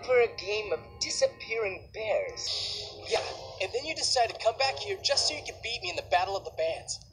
for a game of disappearing bears. Yeah, and then you decided to come back here just so you could beat me in the Battle of the Bands.